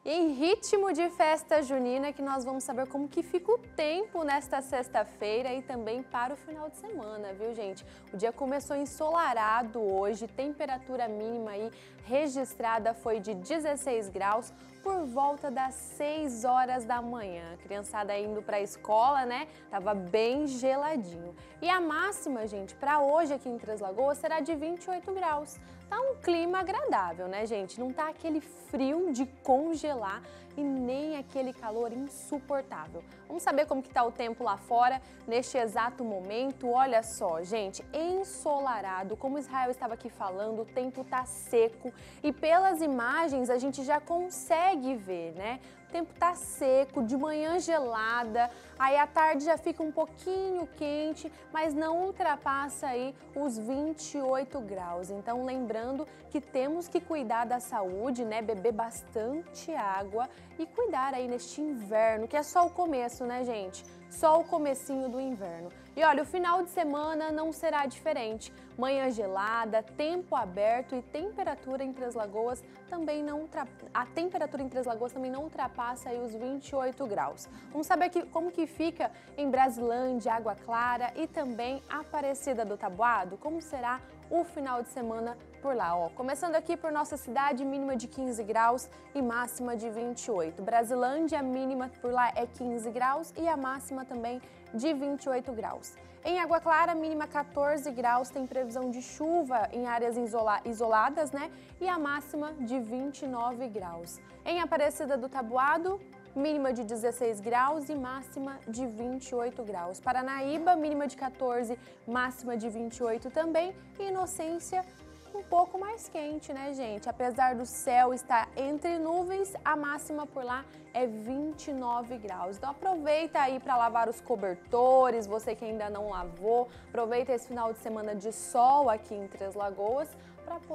Em ritmo de festa junina que nós vamos saber como que fica o tempo nesta sexta-feira e também para o final de semana, viu, gente? O dia começou ensolarado hoje, temperatura mínima aí registrada foi de 16 graus por volta das 6 horas da manhã. A criançada indo para a escola, né? Tava bem geladinho. E a máxima, gente, para hoje aqui em Três Lagoas será de 28 graus. Tá um clima agradável, né, gente? Não tá aquele frio de congelar e nem aquele calor insuportável. Vamos saber como que tá o tempo lá fora neste exato momento. Olha só, gente, ensolarado, como Israel estava aqui falando, o tempo tá seco e pelas imagens a gente já consegue ver, né? O tempo tá seco, de manhã gelada, aí à tarde já fica um pouquinho quente, mas não ultrapassa aí os 28 graus. Então, lembrando que temos que cuidar da saúde, né? Beber bastante água e cuidar aí neste inverno, que é só o começo, né, gente? Só o comecinho do inverno. E olha, o final de semana não será diferente. Manhã gelada, tempo aberto e temperatura em Três Lagoas também não a temperatura em Três Lagoas também não ultrapassa aí os 28 graus. Vamos saber como que fica em Brasilândia, Água Clara e também Aparecida do Taboado, como será o final de semana por lá, ó. Começando aqui por nossa cidade, mínima de 15 graus e máxima de 28. Brasilândia, a mínima por lá é 15 graus e a máxima também de 28 graus. Em Água Clara, mínima 14 graus, tem previsão de chuva em áreas isoladas, né? E a máxima de 29 graus. Em Aparecida do Taboado, mínima de 16 graus e máxima de 28 graus. Paranaíba, mínima de 14, máxima de 28 também. E Inocência, um pouco mais quente, né, gente? Apesar do céu estar entre nuvens, a máxima por lá é 29 graus. Então aproveita aí para lavar os cobertores, você que ainda não lavou. Aproveita esse final de semana de sol aqui em Três Lagoas para